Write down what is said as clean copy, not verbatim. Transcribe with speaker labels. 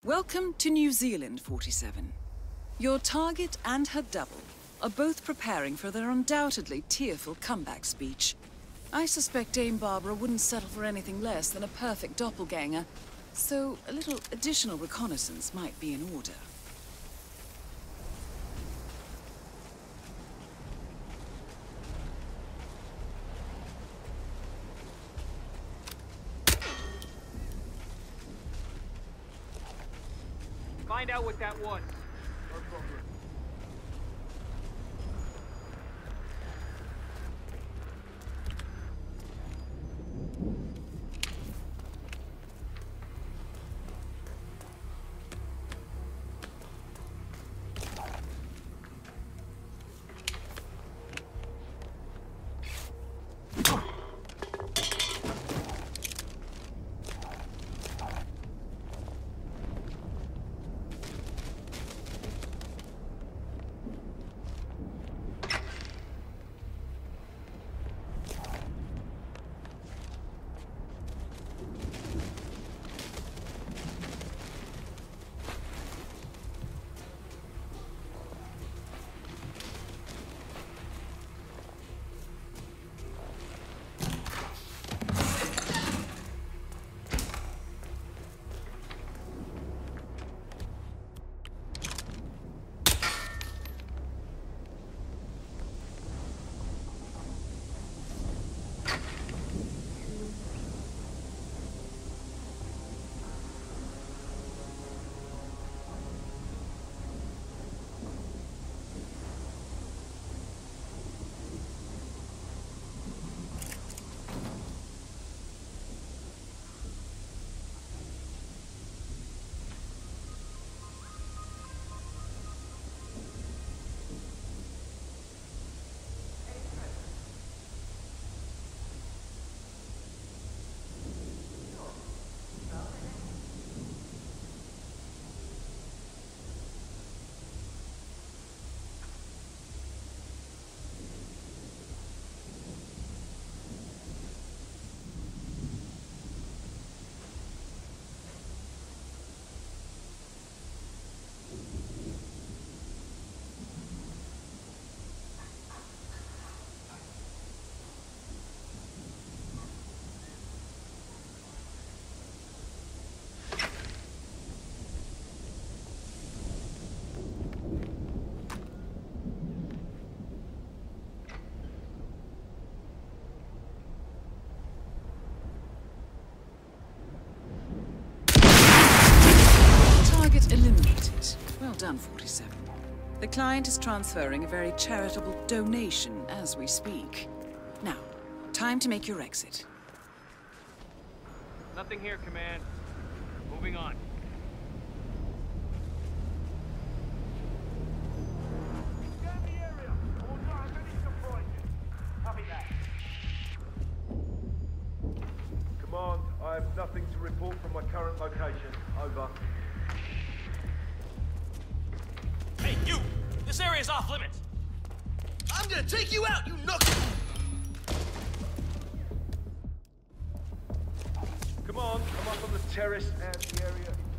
Speaker 1: Welcome to New Zealand, 47. Your target and her double are both preparing for their undoubtedly tearful comeback speech. I suspect Dame Barbara wouldn't settle for anything less than a perfect doppelganger, so a little additional reconnaissance might be in order.
Speaker 2: Find out what that was. No problem.
Speaker 1: Eliminated. Well done, 47. The client is transferring a very charitable donation as we speak. Now, time to make your exit.
Speaker 2: Nothing here, Command. Moving on. Scan the area. I will not have any surprises. Copy that.
Speaker 3: Command, I have nothing to report from my current location. Over.
Speaker 4: Hey, you! This area is off limits! I'm gonna take you out, you knuckle!
Speaker 3: Command, I'm up on the terrace and the area